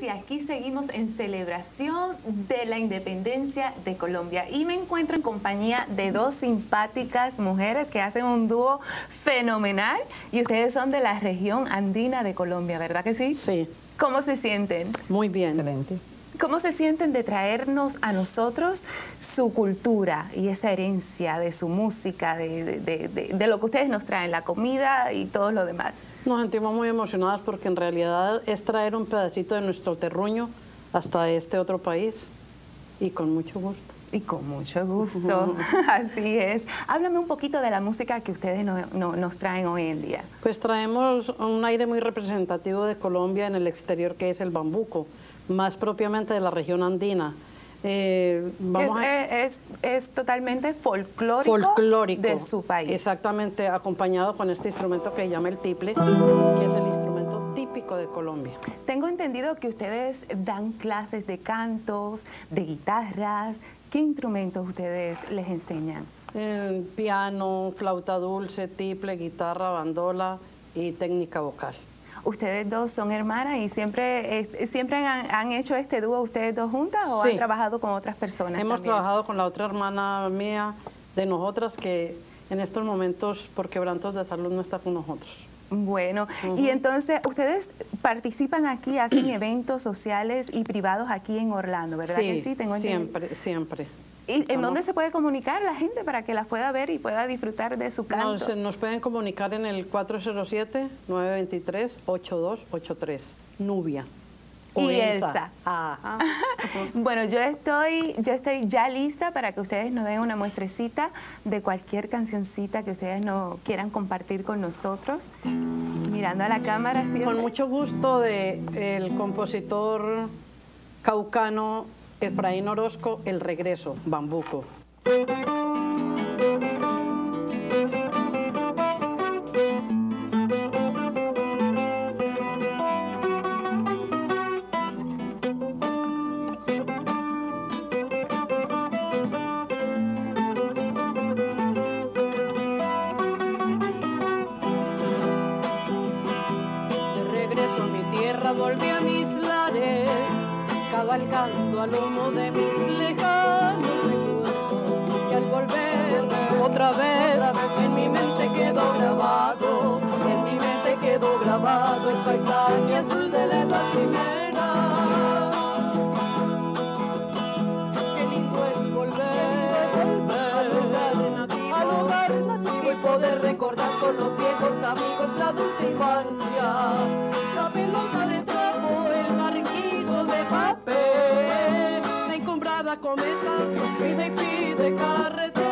y aquí seguimos en celebración de la independencia de Colombia. Y me encuentro en compañía de dos simpáticas mujeres que hacen un dúo fenomenal y ustedes son de la región andina de Colombia, ¿verdad que sí? Sí. ¿Cómo se sienten? Muy bien. Excelente. ¿Cómo se sienten de traernos a nosotros su cultura y esa herencia de su música, de lo que ustedes nos traen, la comida y todo lo demás? Nos sentimos muy emocionadas porque en realidad es traer un pedacito de nuestro terruño hasta este otro país y con mucho gusto. Y con mucho gusto, así es. Háblame un poquito de la música que ustedes nos traen hoy en día. Pues traemos un aire muy representativo de Colombia en el exterior, que es el bambuco, más propiamente de la región andina. Es totalmente folclórico de su país. Exactamente, acompañado con este instrumento que se llama el tiple, que es el instrumento típico de Colombia. Tengo entendido que ustedes dan clases de cantos, de guitarras. ¿Qué instrumentos ustedes les enseñan? Piano, flauta dulce, tiple, guitarra, bandola y técnica vocal. ¿Ustedes dos son hermanas y siempre han hecho este dúo ustedes dos juntas o Sí. han trabajado con otras personas? Hemos también? trabajado con la otra hermana mía de nosotras que en estos momentos por quebrantos de salud no está con nosotros. Bueno, y entonces ustedes participan aquí, hacen eventos sociales y privados aquí en Orlando, ¿verdad que sí? Tengo entendido. Siempre. ¿Y en dónde se puede comunicar la gente para que las pueda ver y pueda disfrutar de su canto? Nos pueden comunicar en el 407-923-8283, Nubia. Y Elsa. Ajá. Bueno, yo estoy ya lista para que ustedes nos den una muestrecita de cualquier cancioncita que ustedes no quieran compartir con nosotros. Mirando a la cámara siempre. Con mucho gusto del compositor caucano Efraín Orozco, El Regreso, Bambuco. Volví a mis lares, cabalgando al lomo de mis lejanos recuerdos, y al volver otra vez en mi mente quedó grabado, el paisaje azul de la edad primera. Qué lindo es volver al hogar nativo y poder recordar con los viejos amigos la dulce infancia. La pelota de trapo, el barquito de papel, la encombrada cometa, pide y pide carretera.